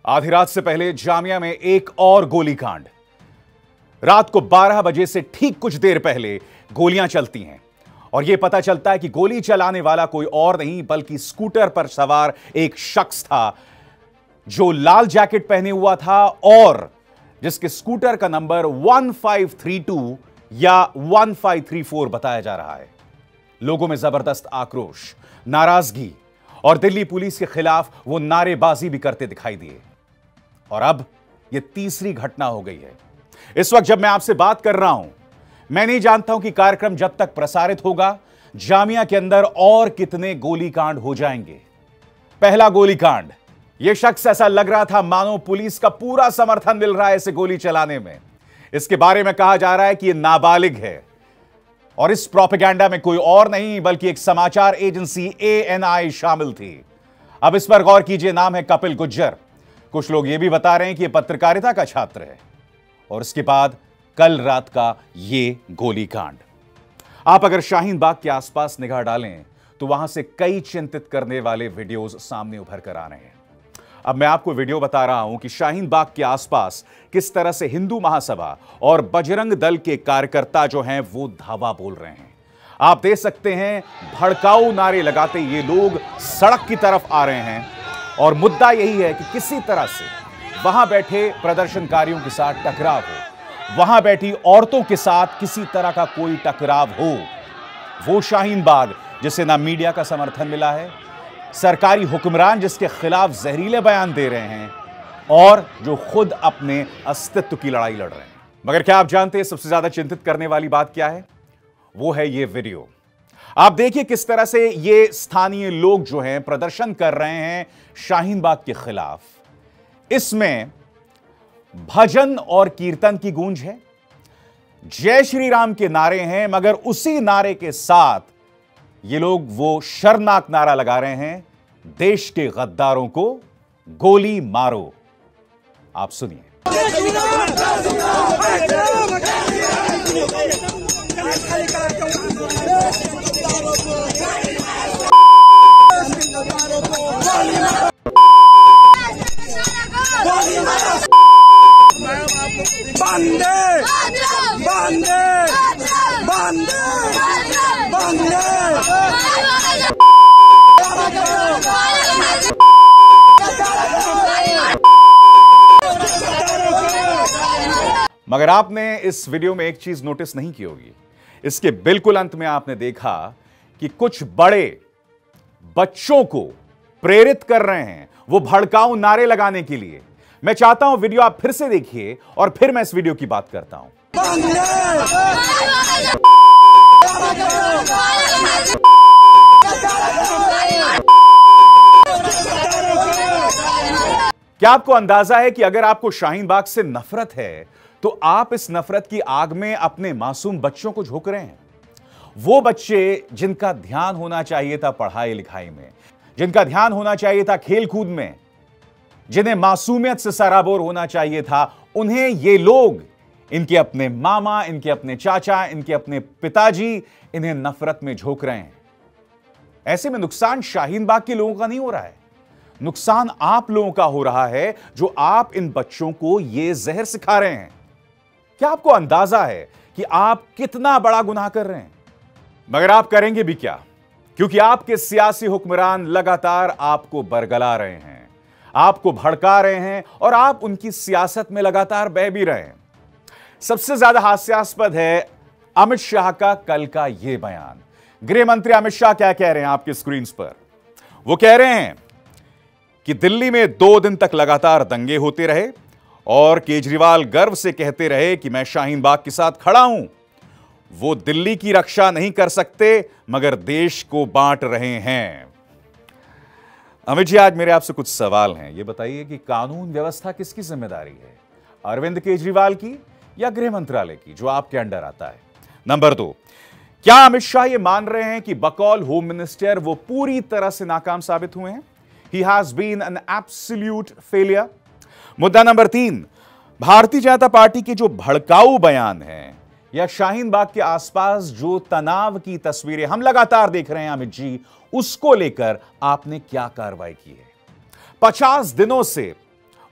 आधी रात से पहले जामिया में एक और गोलीकांड। रात को 12 बजे से ठीक कुछ देर पहले गोलियां चलती हैं और यह पता चलता है कि गोली चलाने वाला कोई और नहीं बल्कि स्कूटर पर सवार एक शख्स था जो लाल जैकेट पहने हुआ था और जिसके स्कूटर का नंबर 1532 या 1534 बताया जा रहा है। लोगों में जबरदस्त आक्रोश, नाराजगी और दिल्ली पुलिस के खिलाफ वो नारेबाजी भी करते दिखाई दिए। और अब यह तीसरी घटना हो गई है। इस वक्त जब मैं आपसे बात कर रहा हूं, मैं नहीं जानता हूं कि कार्यक्रम जब तक प्रसारित होगा जामिया के अंदर और कितने गोलीकांड हो जाएंगे। पहला गोलीकांड, यह शख्स ऐसा लग रहा था मानो पुलिस का पूरा समर्थन मिल रहा है इसे गोली चलाने में। इसके बारे में कहा जा रहा है कि यह नाबालिग है और इस प्रोपेगेंडा में कोई और नहीं बल्कि एक समाचार एजेंसी ANI शामिल थी। अब इस पर गौर कीजिए, नाम है कपिल गुज्जर। कुछ लोग यह भी बता रहे हैं कि यह पत्रकारिता का छात्र है। और इसके बाद कल रात का यह गोलीकांड। आप अगर शाहीन बाग के आसपास निगाह डालें तो वहां से कई चिंतित करने वाले वीडियोस सामने उभर कर आ रहे हैं। अब मैं आपको वीडियो बता रहा हूं कि शाहीन बाग के आसपास किस तरह से हिंदू महासभा और बजरंग दल के कार्यकर्ता जो हैं वो धावा बोल रहे हैं। आप देख सकते हैं भड़काऊ नारे लगाते ये लोग सड़क की तरफ आ रहे हैं और मुद्दा यही है कि किसी तरह से वहां बैठे प्रदर्शनकारियों के साथ टकराव हो, वहां बैठी औरतों के साथ किसी तरह का कोई टकराव हो। वो शाहीन बाग जिसे ना मीडिया का समर्थन मिला है, सरकारी हुक्मरान जिसके खिलाफ जहरीले बयान दे रहे हैं और जो खुद अपने अस्तित्व की लड़ाई लड़ रहे हैं। मगर क्या आप जानते हैं सबसे ज्यादा चिंतित करने वाली बात क्या है? वो है ये वीडियो। आप देखिए किस तरह से ये स्थानीय लोग जो हैं प्रदर्शन कर रहे हैं शाहीन बाग के खिलाफ। इसमें भजन और कीर्तन की गूंज है, जय श्री राम के नारे हैं, मगर उसी नारे के साथ ये लोग वो शर्मनाक नारा लगा रहे हैं, देश के गद्दारों को गोली मारो। आप सुनिए। मगर आपने इस वीडियो में एक चीज नोटिस नहीं की होगी। इसके बिल्कुल अंत में आपने देखा कि कुछ बड़े बच्चों को प्रेरित कर रहे हैं वो भड़काऊ नारे लगाने के लिए। मैं चाहता हूं वीडियो आप फिर से देखिए और फिर मैं इस वीडियो की बात करता हूं। क्या आपको अंदाजा है कि अगर आपको शाहीन बाग से नफरत है तो आप इस नफरत की आग में अपने मासूम बच्चों को झोंक रहे हैं? वो बच्चे जिनका ध्यान होना चाहिए था पढ़ाई लिखाई में, जिनका ध्यान होना चाहिए था खेल कूद में, जिन्हें मासूमियत से सराबोर होना चाहिए था, उन्हें ये लोग, इनके अपने मामा, इनके अपने चाचा, इनके अपने पिताजी, इन्हें नफरत में झोंक रहे हैं। ऐसे में नुकसान शाहीन बाग के लोगों का नहीं हो रहा है, नुकसान आप लोगों का हो रहा है जो आप इन बच्चों को यह जहर सिखा रहे हैं। क्या आपको अंदाजा है कि आप कितना बड़ा गुनाह कर रहे हैं? मगर आप करेंगे भी क्या, क्योंकि आपके सियासी हुक्मरान लगातार आपको बरगला रहे हैं, आपको भड़का रहे हैं और आप उनकी सियासत में लगातार बह भी रहे हैं। सबसे ज्यादा हास्यास्पद है अमित शाह का कल का यह बयान। गृह मंत्री अमित शाह क्या कह रहे हैं आपके स्क्रीन पर? वो कह रहे हैं कि दिल्ली में 2 दिन तक लगातार दंगे होते रहे और केजरीवाल गर्व से कहते रहे कि मैं शाहीन बाग के साथ खड़ा हूं। वो दिल्ली की रक्षा नहीं कर सकते मगर देश को बांट रहे हैं। अमित जी, आज मेरे आपसे कुछ सवाल हैं। ये बताइए कि कानून व्यवस्था किसकी जिम्मेदारी है, अरविंद केजरीवाल की या गृह मंत्रालय की जो आपके अंडर आता है? नंबर 2, क्या अमित शाह ये मान रहे हैं कि बकौल होम मिनिस्टर वो पूरी तरह से नाकाम साबित हुए हैं? He has been an absolute failure. मुद्दा नंबर 3, भारतीय जनता पार्टी के जो भड़काऊ बयान हैं या शाहीन बाग के आसपास जो तनाव की तस्वीरें हम लगातार देख रहे हैं अमित जी, उसको लेकर आपने क्या कार्रवाई की है? 50 दिनों से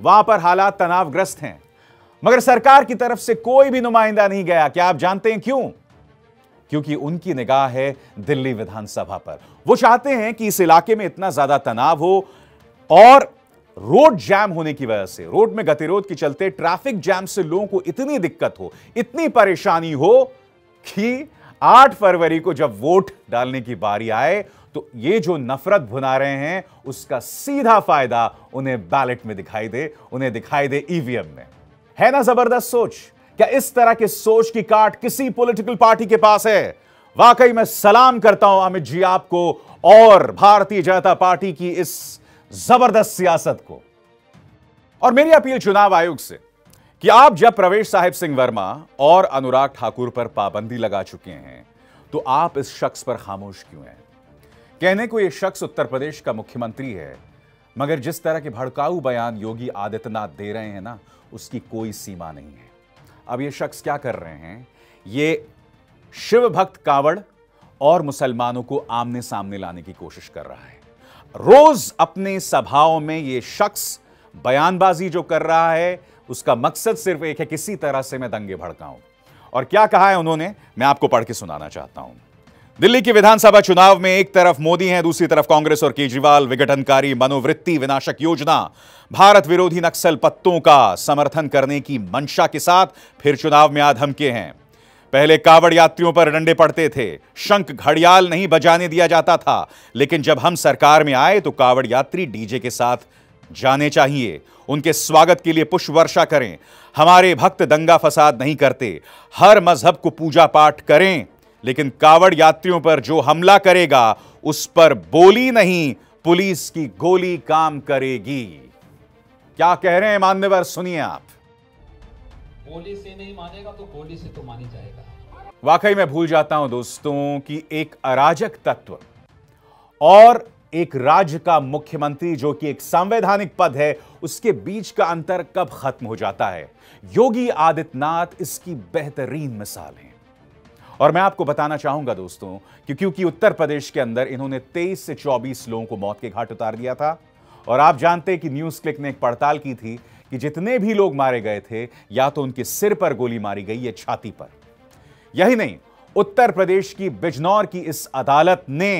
वहां पर हालात तनावग्रस्त हैं, मगर सरकार की तरफ से कोई भी नुमाइंदा नहीं गया। क्या आप जानते हैं क्यों? क्योंकि उनकी निगाह है दिल्ली विधानसभा पर। वो चाहते हैं कि इस इलाके में इतना ज्यादा तनाव हो और रोड जैम होने की वजह से, रोड में गतिरोध के चलते ट्रैफिक जैम से लोगों को इतनी दिक्कत हो, इतनी परेशानी हो कि 8 फरवरी को जब वोट डालने की बारी आए तो ये जो नफरत भुना रहे हैं उसका सीधा फायदा उन्हें बैलेट में दिखाई दे, उन्हें दिखाई दे ईवीएम में। है ना जबरदस्त सोच? क्या इस तरह की सोच की काट किसी पॉलिटिकल पार्टी के पास है? वाकई मैं सलाम करता हूं अमित जी आपको और भारतीय जनता पार्टी की इस जबरदस्त सियासत को। और मेरी अपील चुनाव आयोग से कि आप जब प्रवेश साहिब सिंह वर्मा और अनुराग ठाकुर पर पाबंदी लगा चुके हैं तो आप इस शख्स पर खामोश क्यों हैं? कहने को यह शख्स उत्तर प्रदेश का मुख्यमंत्री है, मगर जिस तरह के भड़काऊ बयान योगी आदित्यनाथ दे रहे हैं ना, उसकी कोई सीमा नहीं है। अब ये शख्स क्या कर रहे हैं? ये शिव भक्त कांवड़ और मुसलमानों को आमने सामने लाने की कोशिश कर रहा है। रोज अपने सभाओं में ये शख्स बयानबाजी जो कर रहा है उसका मकसद सिर्फ एक है, किसी तरह से मैं दंगे भड़काऊं। और क्या कहा है उन्होंने, मैं आपको पढ़ के सुनाना चाहता हूं। दिल्ली के विधानसभा चुनाव में एक तरफ मोदी हैं, दूसरी तरफ कांग्रेस और केजरीवाल विघटनकारी मनोवृत्ति विनाशक योजना, भारत विरोधी नक्सल पत्तों का समर्थन करने की मंशा के साथ फिर चुनाव में आ धमके हैं। पहले कावड़ यात्रियों पर डंडे पड़ते थे, शंख घड़ियाल नहीं बजाने दिया जाता था, लेकिन जब हम सरकार में आए तो कावड़ यात्री डीजे के साथ जाने चाहिए, उनके स्वागत के लिए पुष्प वर्षा करें। हमारे भक्त दंगा फसाद नहीं करते, हर मजहब को पूजा पाठ करें, लेकिन कावड़ यात्रियों पर जो हमला करेगा उस पर बोली नहीं पुलिस की गोली काम करेगी। क्या कह रहे हैं मान्यवर, सुनिए आप। गोली से नहीं मानेगा तो गोली से तो मानी जाएगा। वाकई मैं भूल जाता हूं दोस्तों कि एक अराजक तत्व और एक राज्य का मुख्यमंत्री जो कि एक संवैधानिक पद है, उसके बीच का अंतर कब खत्म हो जाता है। योगी आदित्यनाथ इसकी बेहतरीन मिसाल है। और मैं आपको बताना चाहूंगा दोस्तों कि क्योंकि उत्तर प्रदेश के अंदर इन्होंने 23 से 24 लोगों को मौत के घाट उतार दिया था। और आप जानते हैं कि न्यूज क्लिक ने एक पड़ताल की थी कि जितने भी लोग मारे गए थे, या तो उनके सिर पर गोली मारी गई या छाती पर। यही नहीं, उत्तर प्रदेश की बिजनौर की इस अदालत ने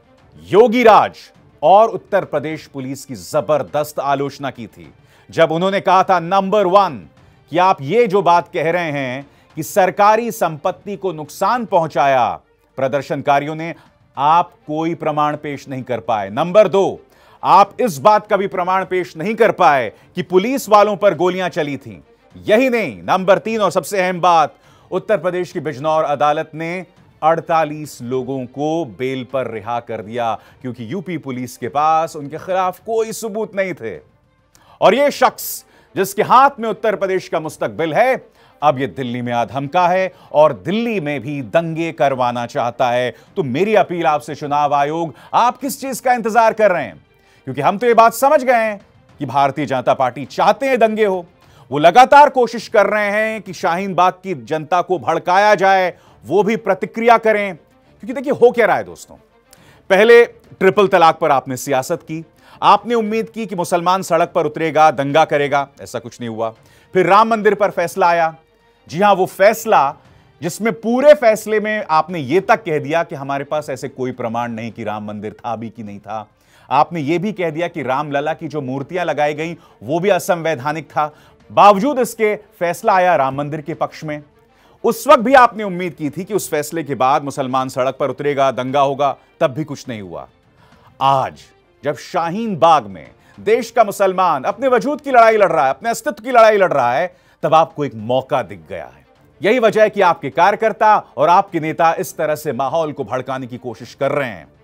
योगी राज और उत्तर प्रदेश पुलिस की जबरदस्त आलोचना की थी, जब उन्होंने कहा था नंबर 1 कि आप ये जो बात कह रहे हैं कि सरकारी संपत्ति को नुकसान पहुंचाया प्रदर्शनकारियों ने, आप कोई प्रमाण पेश नहीं कर पाए। नंबर 2, आप इस बात का भी प्रमाण पेश नहीं कर पाए कि पुलिस वालों पर गोलियां चली थीं। यही नहीं, नंबर 3 और सबसे अहम बात, उत्तर प्रदेश की बिजनौर अदालत ने 48 लोगों को बेल पर रिहा कर दिया, क्योंकि यूपी पुलिस के पास उनके खिलाफ कोई सबूत नहीं थे। और यह शख्स जिसके हाथ में उत्तर प्रदेश का मुस्तकबिल है, अब यह दिल्ली में आ धमका है और दिल्ली में भी दंगे करवाना चाहता है। तो मेरी अपील आपसे चुनाव आयोग, आप किस चीज का इंतजार कर रहे हैं? क्योंकि हम तो यह बात समझ गए हैं कि भारतीय जनता पार्टी चाहते हैं दंगे हो। वो लगातार कोशिश कर रहे हैं कि शाहीन बाग की जनता को भड़काया जाए, वो भी प्रतिक्रिया करें। क्योंकि देखिए हो क्या रहा है दोस्तों, पहले ट्रिपल तलाक पर आपने सियासत की, आपने उम्मीद की कि मुसलमान सड़क पर उतरेगा, दंगा करेगा, ऐसा कुछ नहीं हुआ। फिर राम मंदिर पर फैसला आया, जी हां, वो फैसला जिसमें पूरे फैसले में आपने यह तक कह दिया कि हमारे पास ऐसे कोई प्रमाण नहीं कि राम मंदिर था भी कि नहीं था। आपने यह भी कह दिया कि रामलला की जो मूर्तियां लगाई गई वो भी असंवैधानिक था। बावजूद इसके फैसला आया राम मंदिर के पक्ष में। उस वक्त भी आपने उम्मीद की थी कि उस फैसले के बाद मुसलमान सड़क पर उतरेगा, दंगा होगा, तब भी कुछ नहीं हुआ। आज जब शाहीन बाग में देश का मुसलमान अपने वजूद की लड़ाई लड़ रहा है, अपने अस्तित्व की लड़ाई लड़ रहा है, तब आपको एक मौका दिख गया है। यही वजह है कि आपके कार्यकर्ता और आपके नेता इस तरह से माहौल को भड़काने की कोशिश कर रहे हैं।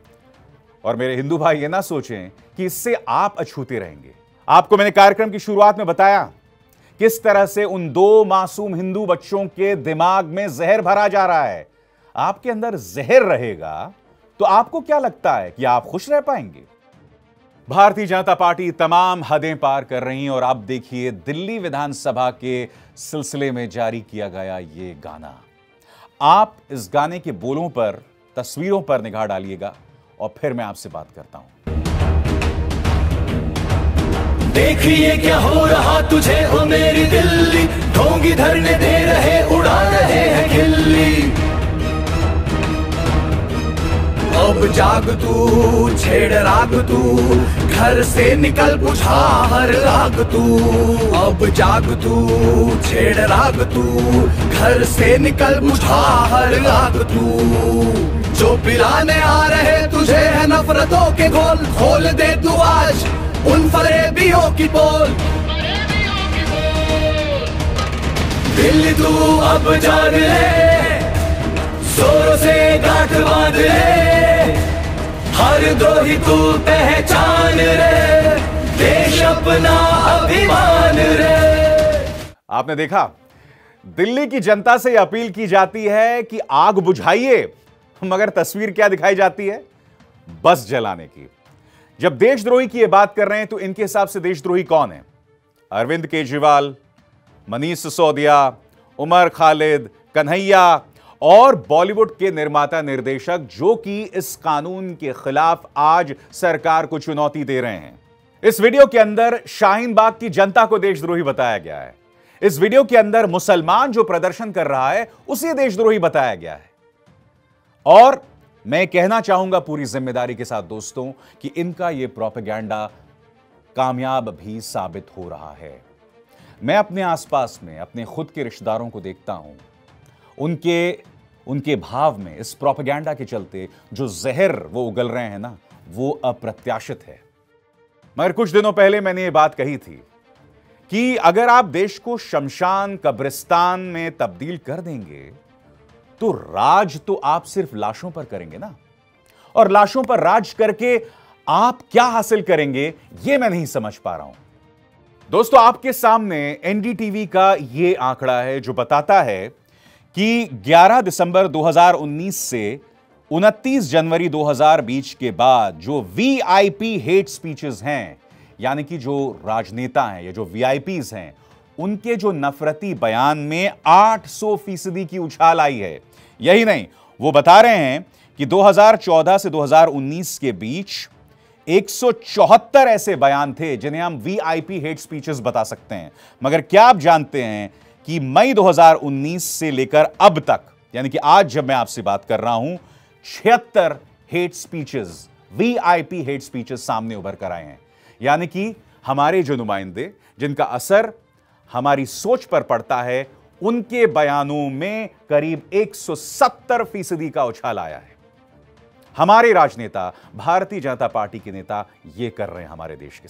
और मेरे हिंदू भाई ये ना सोचें कि इससे आप अछूते रहेंगे। आपको मैंने कार्यक्रम की शुरुआत में बताया किस तरह से उन 2 मासूम हिंदू बच्चों के दिमाग में जहर भरा जा रहा है। आपके अंदर जहर रहेगा तो आपको क्या लगता है कि आप खुश रह पाएंगे? भारतीय जनता पार्टी तमाम हदें पार कर रही है। और आप देखिए दिल्ली विधानसभा के सिलसिले में जारी किया गया ये गाना, आप इस गाने के बोलों पर, तस्वीरों पर निगाह डालिएगा और फिर मैं आपसे बात करता हूं। देखिए क्या हो रहा तुझे हो मेरी दिल्ली, ढोंगी धरने दे रहे उड़ा रहे हैं खिल्ली। अब जाग तू छेड़ राग तू, घर से निकल बुझा हर राग तू। अब जाग तू छेड़ राग तू, घर से निकल बुझा हर राग तू। जो पिलाने आ रहे तुझे है नफरतों के घोल, खोल दे तू आज उन फरेबियों की पोल। दिल्ली तू अब जाग ले, जोरों से गांठ बांध ले, हर द्रोही तू पहचान रे, देश अपना अभिमान रे। आपने देखा, दिल्ली की जनता से यह अपील की जाती है कि आग बुझाइए, मगर तस्वीर क्या दिखाई जाती है? बस जलाने की। जब देशद्रोही की यह बात कर रहे हैं तो इनके हिसाब से देशद्रोही कौन है? अरविंद केजरीवाल, मनीष सिसोदिया, उमर खालिद, कन्हैया और बॉलीवुड के निर्माता निर्देशक, जो कि इस कानून के खिलाफ आज सरकार को चुनौती दे रहे हैं। इस वीडियो के अंदर शाहीन बाग की जनता को देशद्रोही बताया गया है। इस वीडियो के अंदर मुसलमान जो प्रदर्शन कर रहा है उसे देशद्रोही बताया गया है। और मैं कहना चाहूंगा पूरी जिम्मेदारी के साथ दोस्तों कि इनका यह प्रोपेगेंडा कामयाब भी साबित हो रहा है। मैं अपने आसपास में अपने खुद के रिश्तेदारों को देखता हूं, उनके भाव में इस प्रोपेगेंडा के चलते जो जहर वो उगल रहे हैं ना, वो अप्रत्याशित है। मगर कुछ दिनों पहले मैंने ये बात कही थी कि अगर आप देश को शमशान कब्रिस्तान में तब्दील कर देंगे तो राज तो आप सिर्फ लाशों पर करेंगे ना, और लाशों पर राज करके आप क्या हासिल करेंगे ये मैं नहीं समझ पा रहा हूं। दोस्तों, आपके सामने एनडीटीवी का यह आंकड़ा है जो बताता है कि 11 दिसंबर 2019 से 29 जनवरी 2020 के बाद जो वीआईपी हेट स्पीचेस हैं, यानी कि जो राजनेता हैं या जो वीआईपीज हैं, उनके जो नफरती बयान में 800% की उछाल आई है। यही नहीं, वो बता रहे हैं कि 2014 से 2019 के बीच 174 ऐसे बयान थे जिन्हें हम वीआईपी हेट स्पीचेस बता सकते हैं। मगर क्या आप जानते हैं कि मई 2019 से लेकर अब तक, यानी कि आज जब मैं आपसे बात कर रहा हूं, 76 hate speeches, VIP hate speeches सामने उभर कर आए हैं। यानी कि हमारे जो नुमाइंदे, जिनका असर हमारी सोच पर पड़ता है, उनके बयानों में करीब 170% का उछाल आया है। हमारे राजनेता, भारतीय जनता पार्टी के नेता यह कर रहे हैं हमारे देश के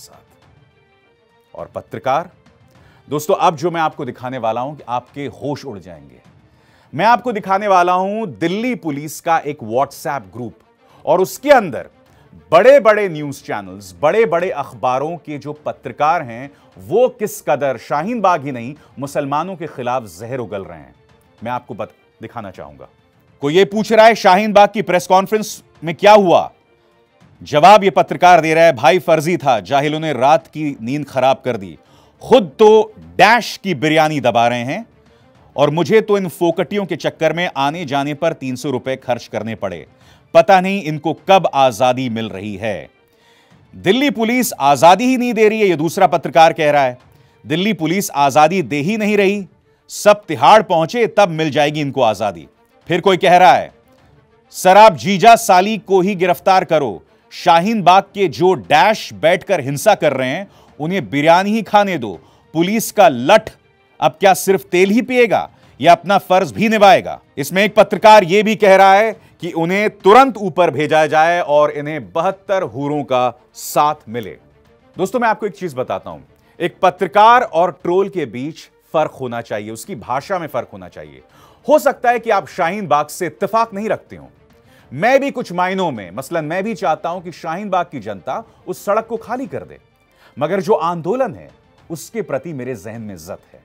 साथ। और पत्रकार दोस्तों, अब जो मैं आपको दिखाने वाला हूं कि आपके होश उड़ जाएंगे। मैं आपको दिखाने वाला हूं दिल्ली पुलिस का एक व्हाट्सएप ग्रुप, और उसके अंदर बड़े बड़े न्यूज चैनल्स, बड़े बड़े अखबारों के जो पत्रकार हैं, वो किस कदर शाहीन बाग ही नहीं मुसलमानों के खिलाफ जहर उगल रहे हैं। मैं आपको दिखाना चाहूंगा। कोई ये पूछ रहा है शाहीन बाग की प्रेस कॉन्फ्रेंस में क्या हुआ? जवाब ये पत्रकार दे रहा है, भाई फर्जी था, जाहिलों ने रात की नींद खराब कर दी। खुद तो डैश की बिरयानी दबा रहे हैं और मुझे तो इन फोकटियों के चक्कर में आने जाने पर 300 रुपए खर्च करने पड़े। पता नहीं इनको कब आजादी मिल रही है। दिल्ली पुलिस आजादी ही नहीं दे रही है, यह दूसरा पत्रकार कह रहा है। दिल्ली पुलिस आजादी दे ही नहीं रही, सब तिहाड़ पहुंचे तब मिल जाएगी इनको आजादी। फिर कोई कह रहा है, सर आप जीजा साली को ही गिरफ्तार करो, शाहीन बाग के जो डैश बैठकर हिंसा कर रहे हैं उन्हें बिरयानी ही खाने दो। पुलिस का लठ अब क्या सिर्फ तेल ही पिएगा या अपना फर्ज भी निभाएगा? इसमें एक पत्रकार यह भी कह रहा है कि उन्हें तुरंत ऊपर भेजा जाए और इन्हें 72 हूरों का साथ मिले। दोस्तों, मैं आपको एक चीज बताता हूं, एक पत्रकार और ट्रोल के बीच फर्क होना चाहिए, उसकी भाषा में फर्क होना चाहिए। हो सकता है कि आप शाहीन बाग से इत्तेफाक नहीं रखते हो, मैं भी कुछ मायनों में, मसलन मैं भी चाहता हूं कि शाहीन बाग की जनता उस सड़क को खाली कर दे, मगर जो आंदोलन है उसके प्रति मेरे जहन में इज्जत है।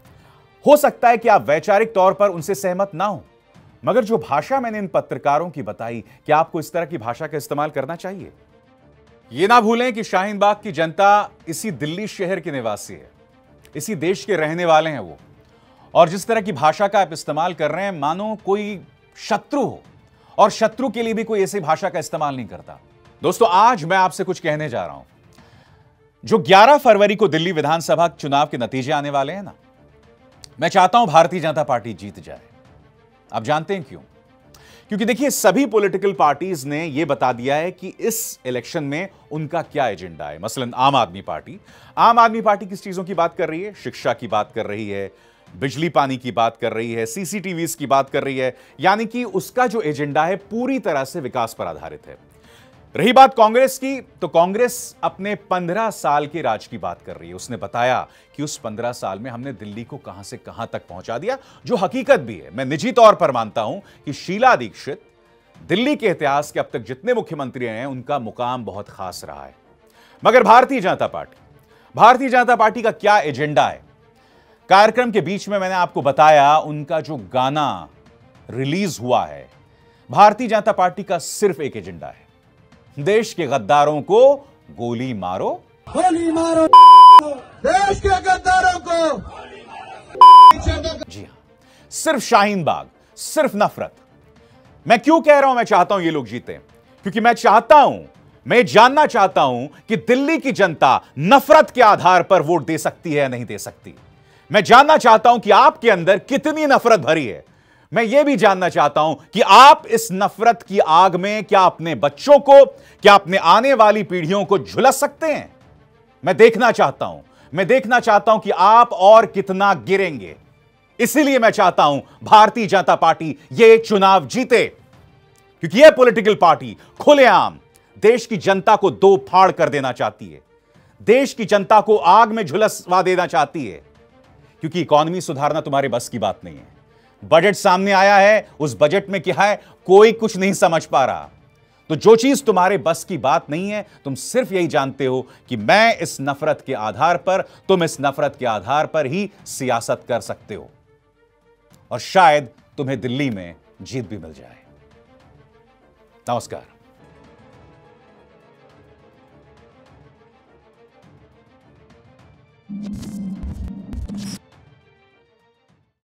हो सकता है कि आप वैचारिक तौर पर उनसे सहमत ना हो, मगर जो भाषा मैंने इन पत्रकारों की बताई, क्या आपको इस तरह की भाषा का इस्तेमाल करना चाहिए? यह ना भूलें कि शाहीन बाग की जनता इसी दिल्ली शहर के निवासी है, इसी देश के रहने वाले हैं वो, और जिस तरह की भाषा का आप इस्तेमाल कर रहे हैं मानो कोई शत्रु हो, और शत्रु के लिए भी कोई ऐसी भाषा का इस्तेमाल नहीं करता। दोस्तों, आज मैं आपसे कुछ कहने जा रहा हूं। जो 11 फरवरी को दिल्ली विधानसभा चुनाव के नतीजे आने वाले हैं ना, मैं चाहता हूं भारतीय जनता पार्टी जीत जाए। आप जानते हैं क्यों? क्योंकि देखिए, सभी पॉलिटिकल पार्टीज ने यह बता दिया है कि इस इलेक्शन में उनका क्या एजेंडा है। मसलन आम आदमी पार्टी किस चीजों की बात कर रही है? शिक्षा की बात कर रही है, बिजली पानी की बात कर रही है, सीसीटीवीज की बात कर रही है, यानी कि उसका जो एजेंडा है पूरी तरह से विकास पर आधारित है। रही बात कांग्रेस की, तो कांग्रेस अपने 15 साल के राज की बात कर रही है। उसने बताया कि उस 15 साल में हमने दिल्ली को कहां से कहां तक पहुंचा दिया, जो हकीकत भी है। मैं निजी तौर पर मानता हूं कि शीला दीक्षित दिल्ली के इतिहास के अब तक जितने मुख्यमंत्री हैं, उनका मुकाम बहुत खास रहा है। मगर भारतीय जनता पार्टी का क्या एजेंडा है? कार्यक्रम के बीच में मैंने आपको बताया, उनका जो गाना रिलीज हुआ है, भारतीय जनता पार्टी का सिर्फ एक एजेंडा है, देश के गद्दारों को गोली मारो, देश के गद्दारों को। जी हां, सिर्फ शाहीन बाग, सिर्फ नफरत। मैं क्यों कह रहा हूं मैं चाहता हूं ये लोग जीते? क्योंकि मैं जानना चाहता हूं कि दिल्ली की जनता नफरत के आधार पर वोट दे सकती है या नहीं दे सकती। मैं जानना चाहता हूं कि आपके अंदर कितनी नफरत भरी है। मैं यह भी जानना चाहता हूं कि आप इस नफरत की आग में क्या अपने बच्चों को, क्या अपने आने वाली पीढ़ियों को झुलस सकते हैं? मैं देखना चाहता हूं कि आप और कितना गिरेंगे। इसीलिए मैं चाहता हूं भारतीय जनता पार्टी यह चुनाव जीते, क्योंकि यह पॉलिटिकल पार्टी खुलेआम देश की जनता को दो फाड़ कर देना चाहती है, देश की जनता को आग में झुलसवा देना चाहती है। क्योंकि इकॉनमी सुधारना तुम्हारे बस की बात नहीं है। बजट सामने आया है, उस बजट में क्या है कोई कुछ नहीं समझ पा रहा। तो जो चीज तुम्हारे बस की बात नहीं है, तुम सिर्फ यही जानते हो कि मैं इस नफरत के आधार पर, तुम इस नफरत के आधार पर ही सियासत कर सकते हो, और शायद तुम्हें दिल्ली में जीत भी मिल जाए। नमस्कार।